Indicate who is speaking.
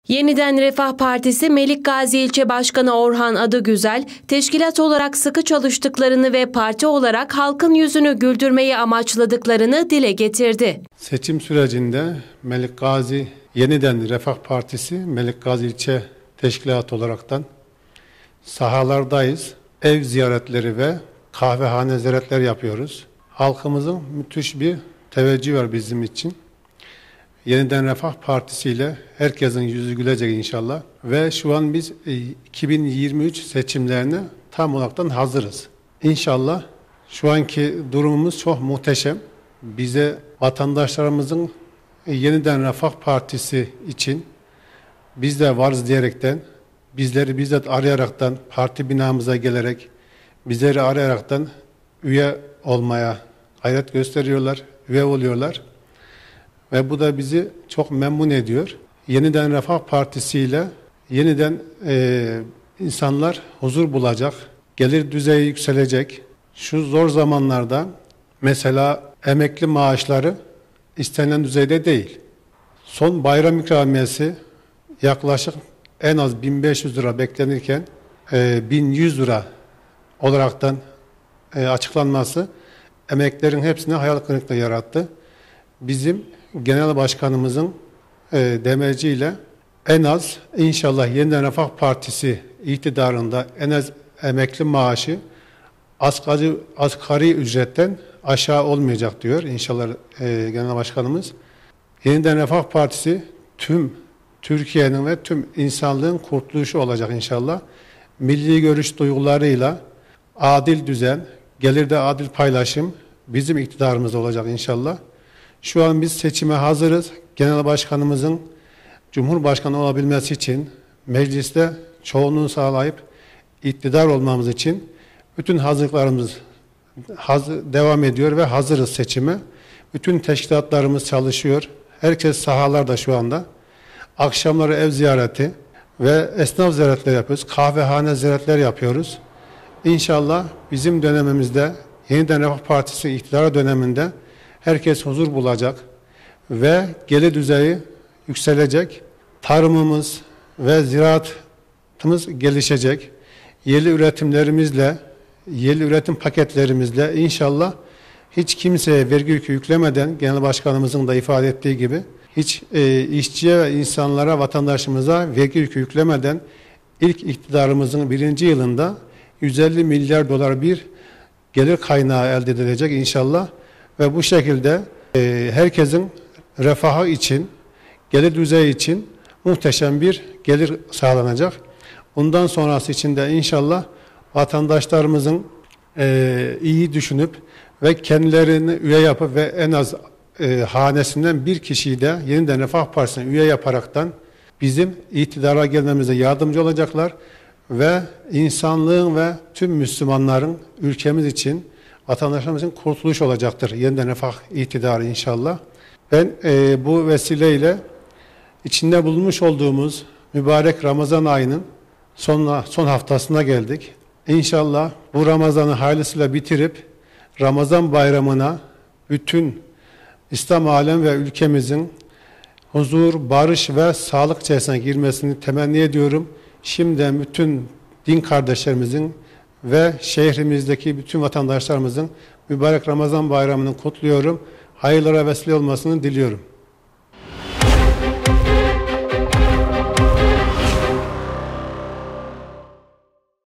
Speaker 1: Yeniden Refah Partisi Melikgazi İlçe Başkanı Orhan Adıgüzel, teşkilat olarak sıkı çalıştıklarını ve parti olarak halkın yüzünü güldürmeyi amaçladıklarını dile getirdi.
Speaker 2: Seçim sürecinde Melikgazi Yeniden Refah Partisi Melikgazi İlçe Teşkilatı olaraktan sahalardayız. Ev ziyaretleri ve kahvehane ziyaretleri yapıyoruz. Halkımızın müthiş bir teveccühü var bizim için. Yeniden Refah Partisi ile herkesin yüzü gülecek inşallah. Ve şu an biz 2023 seçimlerine tam olaraktan hazırız. İnşallah şu anki durumumuz çok muhteşem. Bize vatandaşlarımızın Yeniden Refah Partisi için biz de varız diyerekten, bizleri bizzat arayaraktan, parti binamıza gelerek, bizleri arayaraktan üye olmaya gayret gösteriyorlar, üye oluyorlar. Ve bu da bizi çok memnun ediyor. Yeniden Refah Partisi ile yeniden insanlar huzur bulacak, gelir düzeyi yükselecek. Şu zor zamanlarda mesela emekli maaşları istenilen düzeyde değil. Son bayram ikramiyesi yaklaşık en az 1500 lira beklenirken 1100 lira olaraktan açıklanması emeklilerin hepsine hayal kırıklığı yarattı. Bizim Genel Başkanımızın demerciyle en az inşallah Yeniden Refah Partisi iktidarında en az emekli maaşı asgari ücretten aşağı olmayacak diyor inşallah Genel Başkanımız. Yeniden Refah Partisi tüm Türkiye'nin ve tüm insanlığın kurtuluşu olacak inşallah. Milli görüş duygularıyla adil düzen, gelirde adil paylaşım bizim iktidarımız olacak inşallah. Şu an biz seçime hazırız. Genel Başkanımızın Cumhurbaşkanı olabilmesi için mecliste çoğunluğu sağlayıp iktidar olmamız için bütün hazırlıklarımız devam ediyor ve hazırız seçime. Bütün teşkilatlarımız çalışıyor. Herkes sahalarda şu anda. Akşamları ev ziyareti ve esnaf ziyaretleri yapıyoruz. Kahvehane ziyaretleri yapıyoruz. İnşallah bizim dönemimizde Yeniden Refah Partisi iktidar döneminde herkes huzur bulacak ve gelir düzeyi yükselecek. Tarımımız ve ziraatımız gelişecek. Yerli üretimlerimizle, yerli üretim paketlerimizle inşallah hiç kimseye vergi yükü yüklemeden, Genel Başkanımızın da ifade ettiği gibi, hiç işçiye ve insanlara, vatandaşımıza vergi yükü yüklemeden ilk iktidarımızın 1. yılında 150 milyar dolar bir gelir kaynağı elde edilecek inşallah. Ve bu şekilde herkesin refahı için, gelir düzeyi için muhteşem bir gelir sağlanacak. Bundan sonrası için de inşallah vatandaşlarımızın iyi düşünüp ve kendilerini üye yapıp ve en az hanesinden bir kişiyi de Yeniden Refah Partisi'ne üye yaparaktan bizim iktidara gelmemize yardımcı olacaklar ve insanlığın ve tüm Müslümanların ülkemiz için, vatandaşlarımızın kurtuluş olacaktır. Yeniden Refah iktidarı inşallah. Ben bu vesileyle içinde bulunmuş olduğumuz mübarek Ramazan ayının son haftasına geldik. İnşallah bu Ramazan'ı hayırlısıyla bitirip Ramazan bayramına bütün İslam alem ve ülkemizin huzur, barış ve sağlık içerisine girmesini temenni ediyorum. Şimdiden bütün din kardeşlerimizin ve şehrimizdeki bütün vatandaşlarımızın mübarek Ramazan bayramını kutluyorum. Hayırlara vesile olmasını diliyorum.